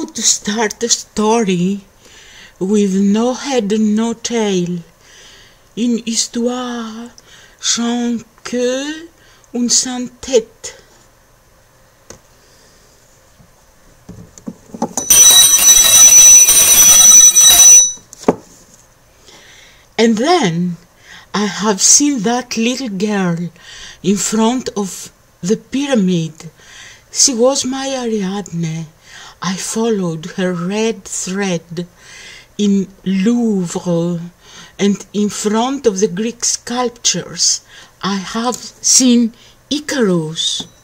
to start a story with no head and no tail. Une histoire sans queue und sans tête. And then I have seen that little girl in front of the pyramid. She was my Ariadne. I followed her red thread in Louvre, and in front of the Greek sculptures I have seen Icarus.